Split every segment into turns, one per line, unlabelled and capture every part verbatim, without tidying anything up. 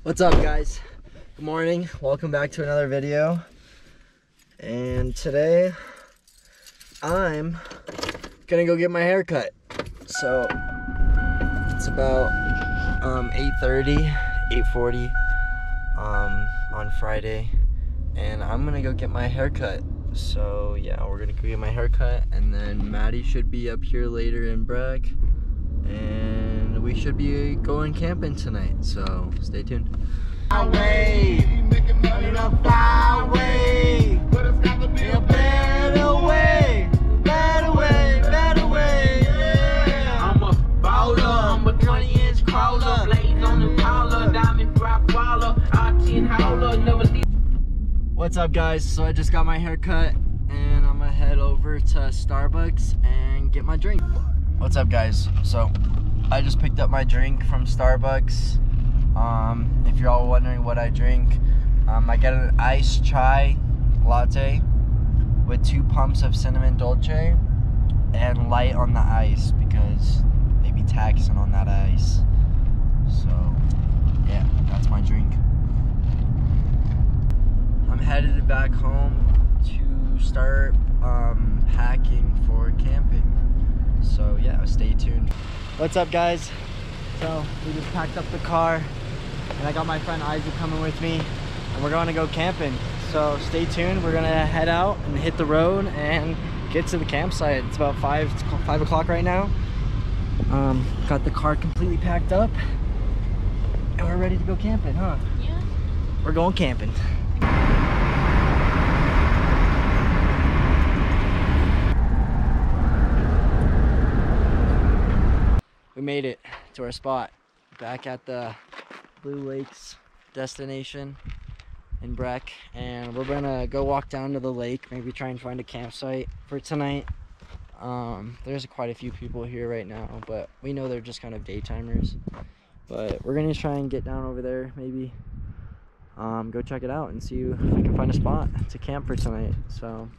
What's up, guys? Good morning. Welcome back to another video. And today I'm gonna go get my hair cut. So it's about um, eight thirty, eight forty um, on Friday, and I'm gonna go get my hair cut. So yeah, we're gonna go get my hair cut, and then Maddie should be up here later in Breck, and we should be going camping tonight, so stay tuned. Highway, running up highway, but it's got to be a better way, better way, better way, yeah. I'm a baller, I'm a twenty inch crawler, blades on the collar, diamond rock waller, R ten howler, never leave. What's up, guys? So I just got my hair cut, and I'm gonna head over to Starbucks and get my drink. What's up, guys? So I just picked up my drink from Starbucks. Um, if you're all wondering what I drink, um, I get an iced chai latte with two pumps of cinnamon dolce and light on the ice because they be taxing on that ice. So yeah, that's my drink. I'm headed back home to start um, packing for camping. So yeah, stay tuned. What's up, guys? So we just packed up the car, and I got my friend Isaac coming with me, and we're going to go camping. So stay tuned. We're gonna head out and hit the road and get to the campsite. It's about five it's five o'clock right now. Um, got the car completely packed up, and we're ready to go camping, huh? Yeah. We're going camping. We made it to our spot, back at the Blue Lakes destination in Breck, and we're gonna go walk down to the lake, maybe try and find a campsite for tonight. Um, there's quite a few people here right now, but we know they're just kind of daytimers. But we're gonna try and get down over there, maybe um, go check it out and see if we can find a spot to camp for tonight. So,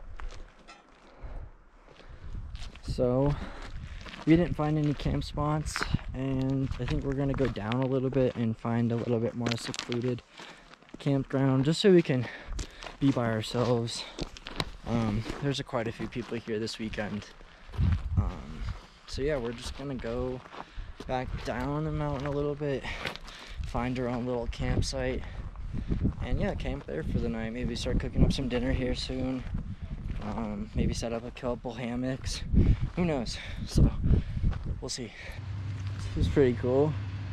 so. We didn't find any camp spots, and I think we're gonna go down a little bit and find a little bit more secluded campground just so we can be by ourselves. Um, there's a, quite a few people here this weekend. Um, so yeah, we're just gonna go back down the mountain a little bit, find our own little campsite, and yeah, camp there for the night. Maybe start cooking up some dinner here soon. Um, maybe set up a couple hammocks. Who knows? So we'll see. This is pretty cool.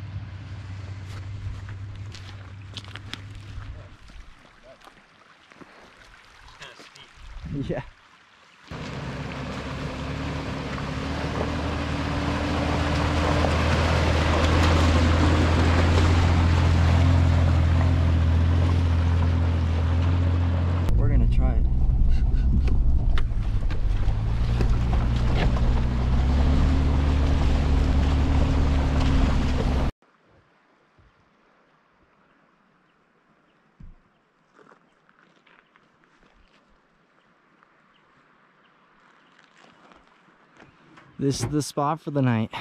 Yeah. We're gonna try it. This is the spot for the night.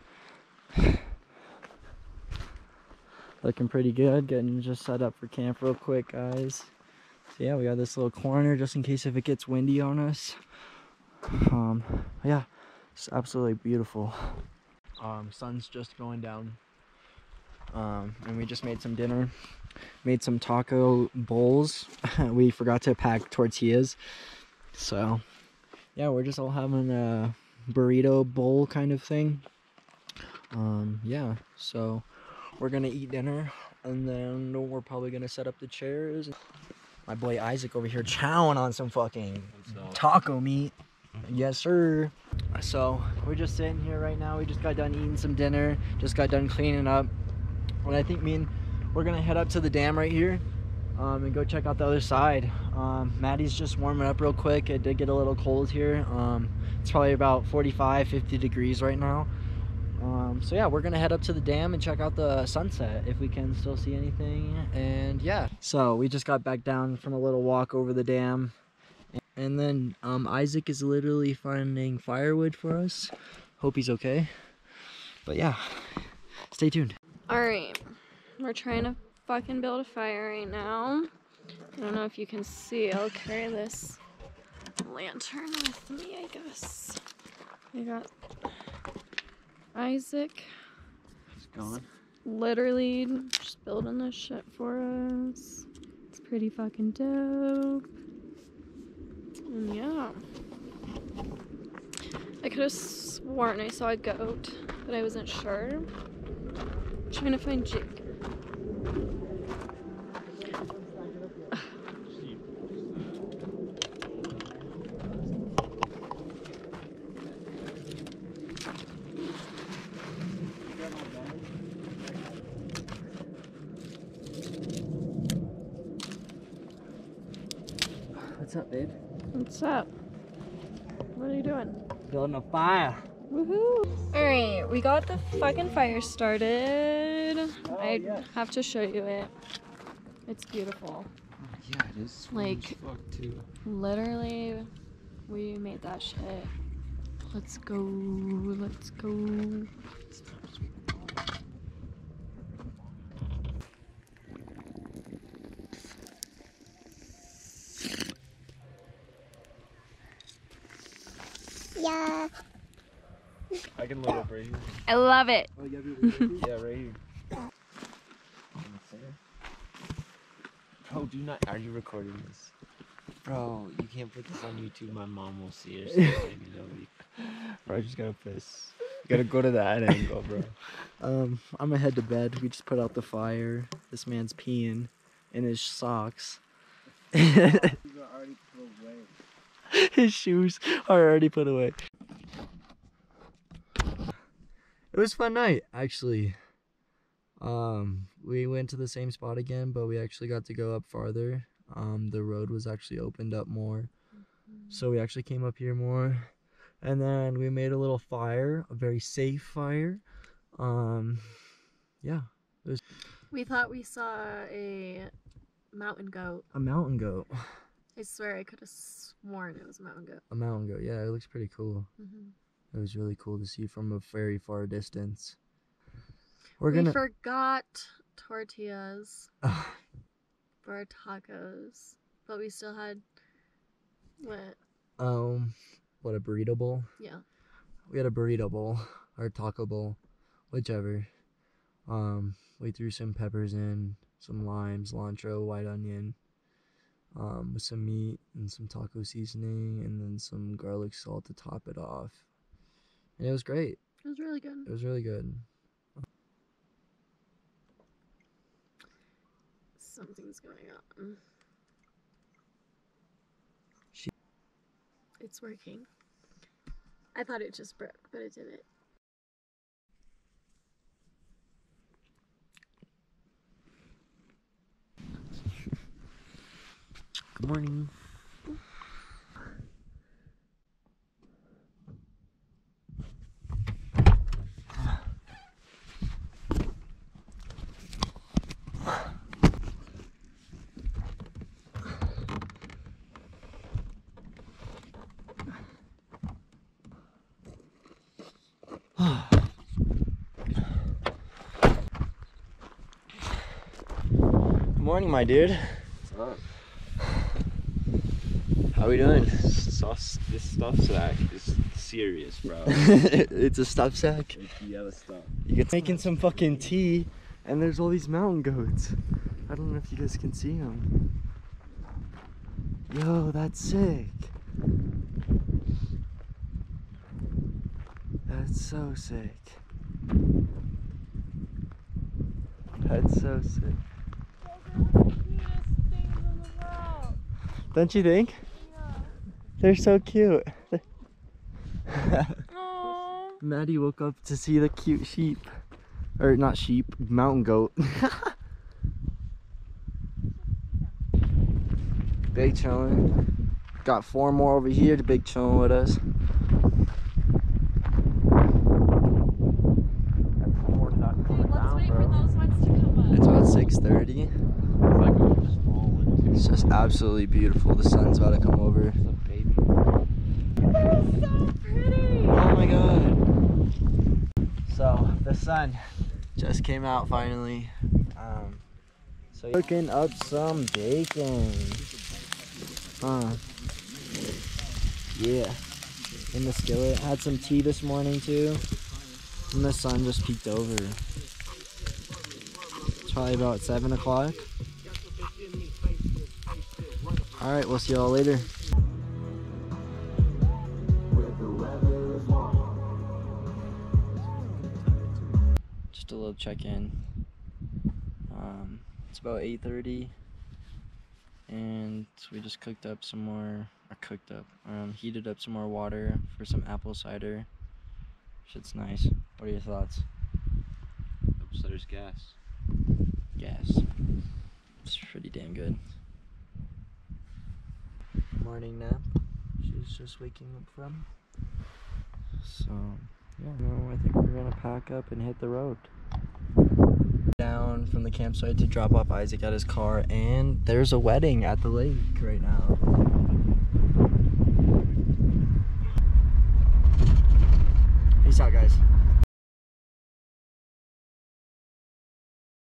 Looking pretty good. Getting just set up for camp real quick, guys. So yeah, we got this little corner just in case if it gets windy on us. Um, yeah, it's absolutely beautiful. Um, sun's just going down. Um, and we just made some dinner. Made some taco bowls. We forgot to pack tortillas. So yeah, we're just all having a burrito bowl kind of thing. Um yeah, so we're gonna eat dinner, and then we're probably gonna set up the chairs. My boy Isaac over here chowing on some fucking taco meat. Yes sir. So we're just sitting here right now. We just got done eating some dinner, just got done cleaning up, and I think me and we're gonna head up to the dam right here, um, and go check out the other side. um, Maddie's just warming up real quick. It did get a little cold here. um, It's probably about forty-five, fifty degrees right now. Um, so yeah, we're gonna head up to the dam and check out the sunset if we can still see anything. And yeah, so we just got back down from a little walk over the dam, and then um, Isaac is literally finding firewood for us. Hope he's okay. But yeah, stay tuned.
All right, we're trying to fucking build a fire right now. I don't know if you can see. I'll carry this lantern with me, I guess. I got Isaac.
It's going.
Literally just building this shit for us. It's pretty fucking dope. And yeah. I could have sworn I saw a goat, but I wasn't sure. I'm trying to find Jake.
What's up, babe?
What's up? What are you doing?
Building a fire.
Woohoo! Alright, we got the fucking fire started.
Oh,
I
yes.
have to show you it. It's beautiful.
Yeah, it is.
Like,
fuck too.
literally, we made that shit. Let's go, let's go.
Yeah.
I can load up right here.
I love it.
Oh, yeah, right here. Yeah, right here. Bro, do not. Are you recording this? Bro, you can't put this on YouTube. My mom will see it. Maybe nobody. Bro, I just gotta piss. You gotta go to that angle, bro.
Um, I'm gonna head to bed. We just put out the fire. This man's peeing in his socks. His shoes are already put away. It was a fun night, actually. Um, we went to the same spot again, but we actually got to go up farther. Um, the road was actually opened up more. So we actually came up here more. And then we made a little fire, a very safe fire. Um, yeah. It was
We thought we saw a mountain goat.
a mountain goat.
I swear I could have sworn it was a mountain goat.
A mountain goat, yeah, it looks pretty cool.
Mm-hmm.
It was really cool to see from a very far distance. We're
we
gonna.
forgot tortillas for our tacos, but we still had what?
um, what, a burrito bowl?
Yeah.
We had a burrito bowl or taco bowl, whichever. Um, we threw some peppers in, some limes, cilantro, white onion, um, with some meat and some taco seasoning, and then some garlic salt to top it off. And it was great.
It was really good.
It was really good.
Something's going on.
She
It's working. I thought it just broke, but it didn't.
Good morning. Good morning, my dude.
What's up?
How we doing?
Sauce, this stuff sack is serious, bro.
It's a stuff sack.
It's the other stuff.
You get making some fucking tea, and there's all these mountain goats. I don't know if you guys can see them. Yo, that's sick. That's so sick. That's so sick. Don't you think?
Yeah.
They're so cute.
Aww.
Maddie woke up to see the cute sheep. Or not sheep, mountain goat. Big chillin'. Got four more over here to big chillin' with us.
Let's wait for those ones to come up.
It's about six thirty.
It's like a small one.
It's just absolutely beautiful. The sun's about to come over.
It's a baby.
They're so pretty.
Oh my god. So the sun just came out finally. Um, So cooking up some bacon. Huh. Yeah. In the skillet. Had some tea this morning too. And the sun just peeked over. It's probably about seven o'clock. Alright, we'll see y'all later. Just a little check-in. Um, it's about eight thirty. And we just cooked up some more, or cooked up, um, heated up some more water for some apple cider. Shit's nice. What are your thoughts?
Apple cider's gas.
Gas. It's pretty damn good. Morning nap. She's just waking up from. So, yeah, no, I think we're gonna pack up and hit the road. Down from the campsite to drop off Isaac at his car, and there's a wedding at the lake right now. Peace out, guys.